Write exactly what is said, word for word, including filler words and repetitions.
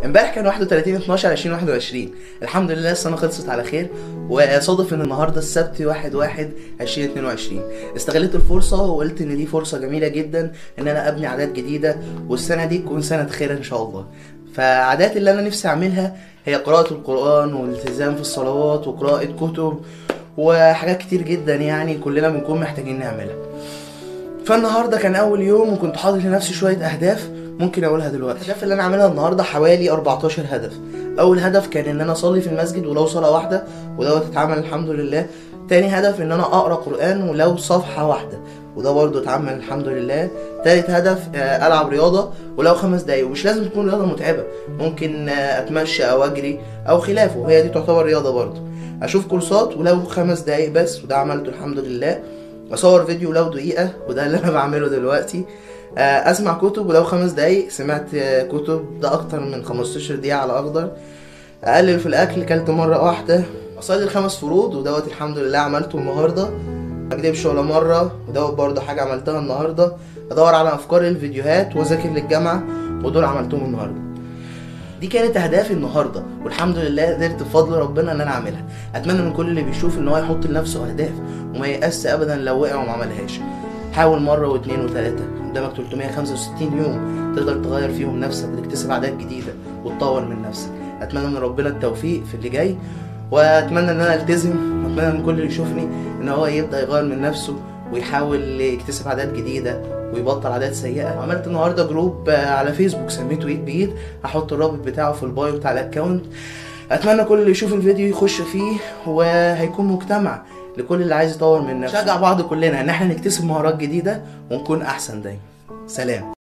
امبارح كان واحد وتلاتين اتناشر ألفين وواحد وعشرين. الحمد لله السنه خلصت على خير، وصادف ان النهارده السبت واحد واحد ألفين واتنين وعشرين. استغلت الفرصه وقلت ان دي فرصه جميله جدا ان انا ابني عادات جديده، والسنه دي تكون سنه خير ان شاء الله. فعادات اللي انا نفسي اعملها هي قراءه القران والالتزام في الصلوات وقراءه كتب وحاجات كتير جدا، يعني كلنا بنكون محتاجين نعملها. فالنهارده كان اول يوم وكنت حاطط لنفسي شويه اهداف ممكن اقولها دلوقتي. الاهداف اللي انا عاملها النهارده حوالي أربعتاشر هدف. اول هدف كان ان انا اصلي في المسجد ولو صلاه واحده، ودوت اتعمل الحمد لله. تاني هدف ان انا اقرا قران ولو صفحه واحده، وده برضه اتعمل الحمد لله. تالت هدف العب رياضه ولو خمس دقايق، ومش لازم تكون رياضه متعبه، ممكن اتمشى او اجري او خلافه، وهي دي تعتبر رياضه برضه. اشوف كورسات ولو خمس دقايق بس، وده عملته الحمد لله. اصور فيديو لو دقيقه، وده اللي انا بعمله دلوقتي. اسمع كتب ولو خمس دقايق، سمعت كتب ده اكتر من خمستاشر دقيقه على اخضر. اقلل في الاكل، كلت مره واحده. اصلي الخمس فروض، ودوت الحمد لله عملته النهارده. ما اكدبش ولا مره، ودوت برضه حاجه عملتها النهارده. ادور على افكار الفيديوهات واذاكر للجامعه، ودول عملتهم النهارده. دي كانت اهدافي النهارده، والحمد لله قدرت بفضل ربنا ان انا اعملها. اتمنى من كل اللي بيشوف ان هو يحط لنفسه اهداف وما ييأسش ابدا لو وقع وما عملهاش. حاول مره واثنين وثلاثه، قدامك تلتمية وخمسة وستين يوم تقدر تغير فيهم نفسك وتكتسب عادات جديده وتطور من نفسك. اتمنى من ربنا التوفيق في اللي جاي، واتمنى ان انا التزم، واتمنى من كل اللي يشوفني ان هو يبدا يغير من نفسه ويحاول يكتسب عادات جديده ويبطل عادات سيئه. وعملت النهارده جروب على فيسبوك سميته ايد بايد، هحط الرابط بتاعه في البايو بتاع الاكونت. اتمنى كل اللي يشوف الفيديو يخش فيه، وهيكون مجتمع لكل اللي عايز يطور من نفسه. نشجع بعض كلنا ان احنا نكتسب مهارات جديده ونكون احسن دايما. سلام.